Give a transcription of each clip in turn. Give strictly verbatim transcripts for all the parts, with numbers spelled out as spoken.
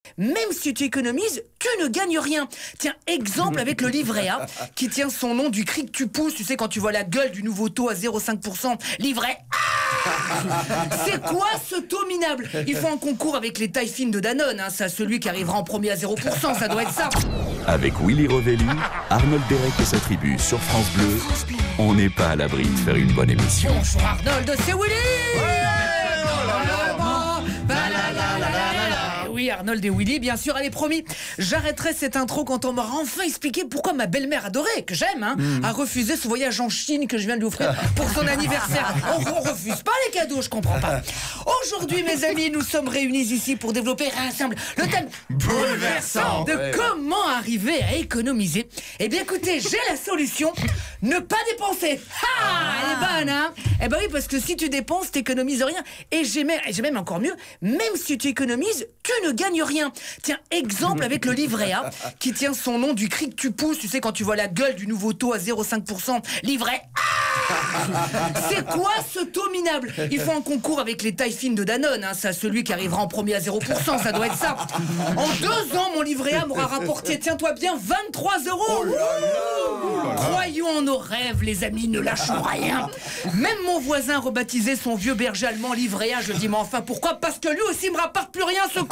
Même si tu économises, tu ne gagnes rien. Tiens, exemple avec le livret A, qui tient son nom du cri que tu pousses, tu sais, quand tu vois la gueule du nouveau taux à zéro virgule cinq pour cent. Livret A. C'est quoi ce taux minable? Il faut un concours avec les tailles fines de Danone, hein. Ça, celui qui arrivera en premier à zéro pour cent, ça doit être ça. Avec Willy Rovelli, Arnold Derek et sa tribu sur France Bleu, on n'est pas à l'abri de faire une bonne émission. Bonjour Arnold, c'est Willy. Oui, Arnold et Willy, bien sûr, allez, promis. J'arrêterai cette intro quand on m'aura enfin expliqué pourquoi ma belle-mère adorée, que j'aime, hein, mmh. a refusé ce voyage en Chine que je viens de lui offrir pour son anniversaire. On, on refuse pas les cadeaux, je comprends pas. Aujourd'hui, mes amis, nous sommes réunis ici pour développer ensemble le thème bouleversant de ouais. comment arriver à économiser. Eh bien, écoutez, j'ai la solution. Ne pas dépenser. Ah, elle est bonne, hein? Eh ben oui, parce que si tu dépenses, t'économises rien. Et j'ai même, j'ai même encore mieux, même si tu économises, tu ne gagnes rien. Tiens, exemple avec le livret A, qui tient son nom du cri que tu pousses, tu sais, quand tu vois la gueule du nouveau taux à zéro virgule cinq pour cent. Livret A. C'est quoi ce taux minable? Il faut un concours avec les tailles fines de Danone, hein. Ça, celui qui arrivera en premier à zéro pour cent, ça doit être ça. En deux ans, mon livret A m'aura rapporté, tiens-toi bien, vingt-trois euros. Croyons en nos rêves, les amis, ne lâchons rien. Même mon voisin rebaptisait son vieux berger allemand livret A. Je dis, mais enfin, pourquoi? Parce que lui aussi me rapporte plus rien, ce con.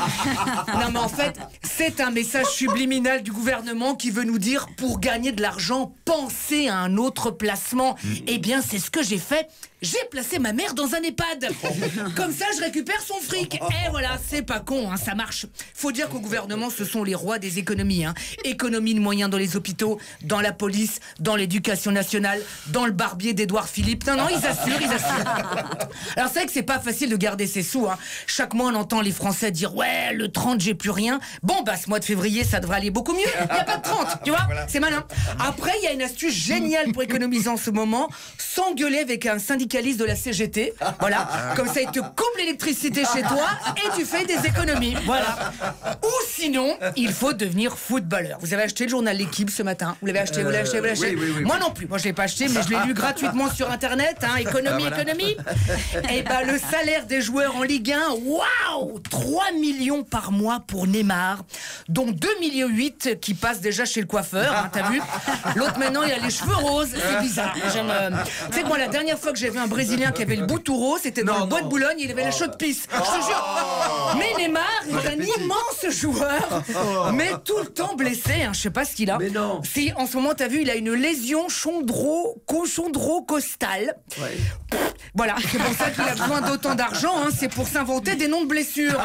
Non, mais en fait, c'est un message subliminal du gouvernement qui veut nous dire, pour gagner de l'argent, pensez à un autre placement. Eh bien, c'est ce que j'ai fait. J'ai placé ma mère dans un EHPAD. Comme ça, je récupère son fric. Et voilà, c'est pas con, hein, ça marche. Faut dire qu'au gouvernement, ce sont les rois des économies. Hein. Économie de moyens dans les hôpitaux, dans la police, dans l'éducation nationale, dans le barbier d'Édouard Philippe. Non, non, ils assurent, ils assurent. Alors, c'est vrai que c'est pas facile de garder ses sous. Hein. Chaque mois, on entend les Français dire « Ouais, le trente, j'ai plus rien. » Bon, bah, ce mois de février, ça devrait aller beaucoup mieux. Il n'y a pas de trente, tu vois, c'est malin. Après, il y a une astuce géniale pour économiser en ce moment. S'engueuler avec un syndicat de la C G T, voilà, comme ça il te coupe l'électricité chez toi et tu fais des économies, voilà. Ou sinon, il faut devenir footballeur. Vous avez acheté le journal L'Équipe ce matin? Vous l'avez acheté, vous l'avez acheté, vous l'avez acheté? Oui, oui, oui, Moi non plus, moi je l'ai pas acheté, mais je l'ai lu gratuitement sur internet, hein, économie, voilà. économie. Et bah le salaire des joueurs en Ligue un, waouh, trois millions par mois pour Neymar, dont deux millions huit qui passent déjà chez le coiffeur, hein, t'as vu? L'autre maintenant il a les cheveux roses, c'est bizarre. J'aime. Euh... Tu sais que moi la dernière fois que j'ai vu un Brésilien qui avait le bout tout rose, c'était dans non, le bois non. de Boulogne, il avait la chaude pisse. Je te jure. Mais Neymar est un immense joueur, mais tout le temps blessé. Hein. Je sais pas ce qu'il a. Mais non. Si en ce moment, t'as vu, il a une lésion chondro, chondrocostale. Ouais. Voilà, c'est pour ça qu'il a besoin d'autant d'argent. Hein. C'est pour s'inventer des noms de blessures.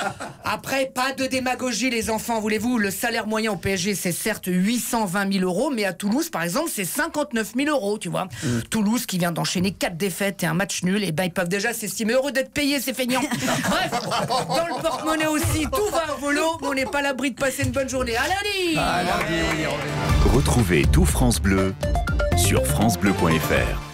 Après, pas de démagogie, les enfants. Voulez-vous, le salaire moyen au P S G, c'est certes huit cent vingt mille euros, mais à Toulouse, par exemple, c'est cinquante-neuf mille euros. Tu vois, mm. Toulouse qui vient d'enchaîner quatre défaites et un match nul, et ben ils peuvent déjà s'estimer heureux d'être payés, ces feignants. Bref, dans le porte-monnaie aussi, tout va au volo, mais on n'est pas à l'abri de passer une bonne journée. À lundi. Retrouvez tout France Bleu sur francebleu point fr.